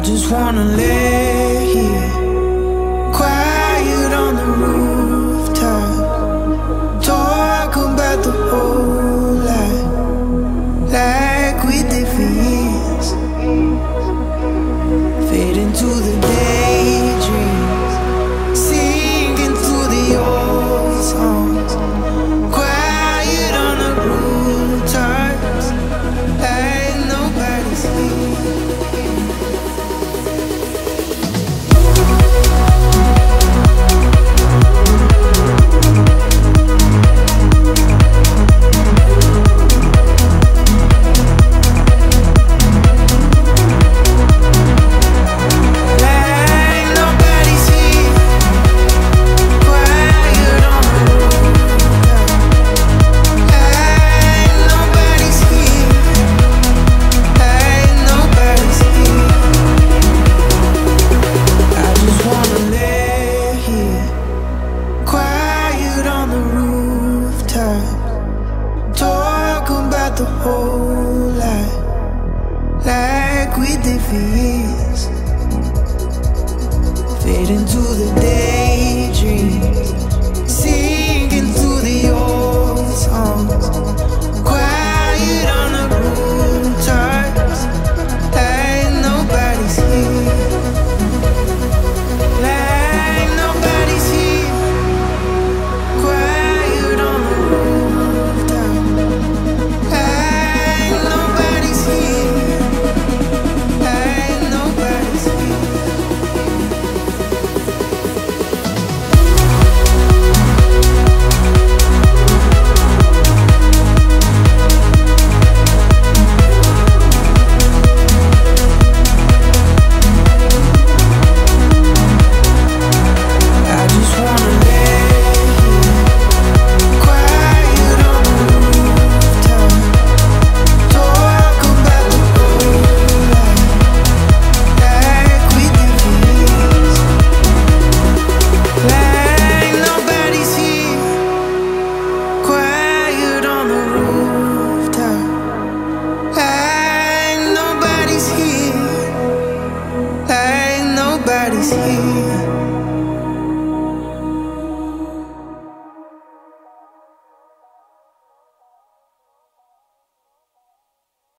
just wanna lay here, quiet on the rooftop, talk about the whole life, like we did for years, fade into the daydreams, singing through the old songs, quiet on the rooftops, like nobody's here. Nobody's here.